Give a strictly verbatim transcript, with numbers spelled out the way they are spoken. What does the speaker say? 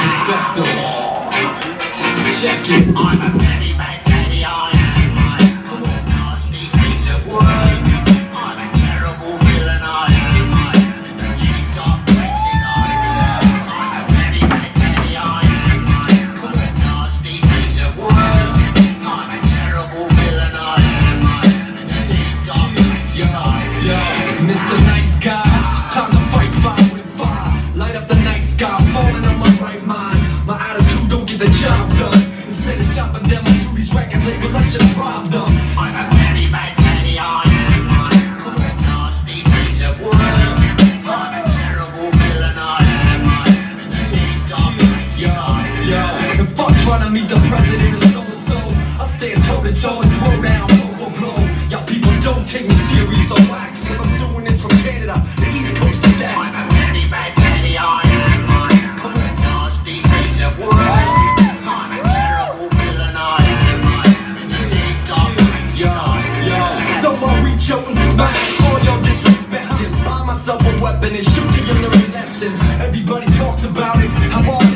perspective. Check it. I'm a very bad daddy, I am. I am. I'm a nasty piece of work. I'm a terrible villain, I am. I am in the deep dark places, I am. I'm a very bad daddy, I am. I am. I'm a nasty piece of work. I'm a terrible villain, I am. I am in the deep dark places, I am. Yo, Mister Nice Guy, it's time to fight fire with fire. Light up the night sky, falling on my right mind. My attitude don't get the job done. Instead of shopping demos through these record labels, I should've robbed them. I'm a very bad daddy, I am. I am. I'm a nasty piece of work. I'm a terrible villain, I am. I am in the deep dark places, I am. Yo, and fuck trying to meet the president of so-and-so. I'll stand toe-to-toe and throw down blow for blow. Y'all people don't take me serious or wax. If I'm doing this from Canada, the East Coast to that. I'm a very bad daddy, I am. I am. I'm a nasty piece of work. I'm a terrible villain, I am. I am in the deep dark places, Yo, I am. yo, so I reach out and smash all y'all disrespecting. Buy myself a weapon and shoot till you learn a lesson. Everybody talks about it, how all